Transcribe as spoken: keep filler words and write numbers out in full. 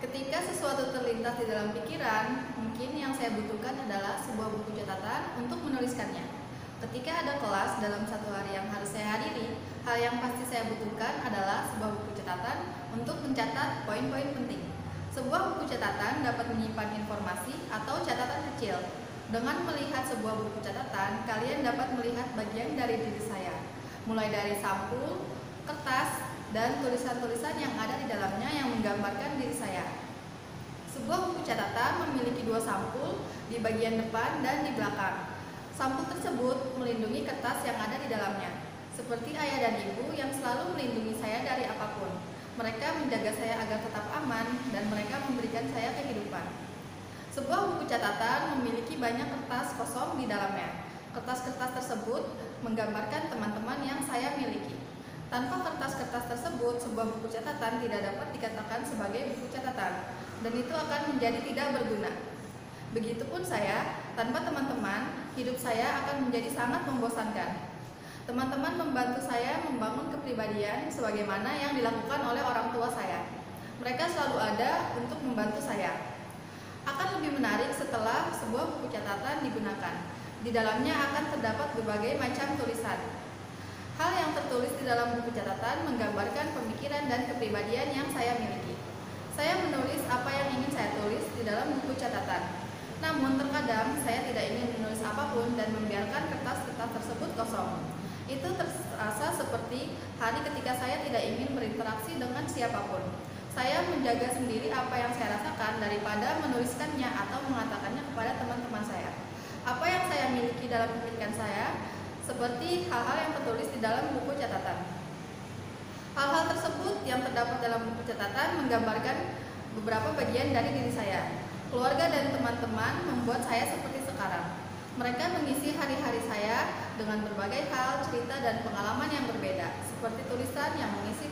Ketika sesuatu terlintas di dalam pikiran, mungkin yang saya butuhkan adalah sebuah buku catatan untuk menuliskannya. Ketika ada kelas dalam satu hari yang harus saya hadiri, hal yang pasti saya butuhkan adalah sebuah buku catatan untuk mencatat poin-poin penting. Sebuah buku catatan dapat menyimpan informasi atau catatan kecil. Dengan melihat sebuah buku catatan, kalian dapat melihat bagian dari diri saya, mulai dari sampul, kertas, dan tulisan-tulisan yang ada di dalamnya yang menggambarkan diri saya. Sebuah buku catatan memiliki dua sampul di bagian depan dan di belakang. Sampul tersebut melindungi kertas yang ada di dalamnya, seperti ayah dan ibu yang selalu melindungi saya dari apapun. Mereka menjaga saya agar tetap aman dan mereka memberikan saya kehidupan. Sebuah buku catatan memiliki banyak kertas kosong di dalamnya. Kertas-kertas tersebut menggambarkan teman-teman yang saya miliki. Tanpa kertas-kertas tersebut, sebuah buku catatan tidak dapat dikatakan sebagai buku catatan, dan itu akan menjadi tidak berguna. Begitupun saya, tanpa teman-teman, hidup saya akan menjadi sangat membosankan. Teman-teman membantu saya membangun kepribadian sebagaimana yang dilakukan oleh orang tua saya. Mereka selalu ada untuk membantu saya. Akan lebih menarik setelah sebuah buku catatan digunakan. Di dalamnya akan terdapat berbagai macam tulisan. Hal yang tertulis di dalam buku catatan menggambarkan pemikiran dan kepribadian yang saya miliki. Saya menulis apa yang ingin saya tulis di dalam buku catatan. Namun terkadang saya tidak ingin menulis apapun dan membiarkan kertas-kertas tersebut kosong. Itu terasa seperti hari ketika saya tidak ingin berinteraksi dengan siapapun. Saya menjaga sendiri apa yang saya rasakan daripada menuliskannya atau mengatakannya kepada teman-teman saya. Apa yang saya miliki dalam pikiran saya, seperti hal-hal yang tertulis di dalam buku catatan. Hal-hal tersebut yang terdapat dalam buku catatan menggambarkan beberapa bagian dari diri saya. Keluarga dan teman-teman membuat saya seperti sekarang. Mereka mengisi hari-hari saya dengan berbagai hal, cerita, dan pengalaman yang berbeda, seperti tulisan yang mengisi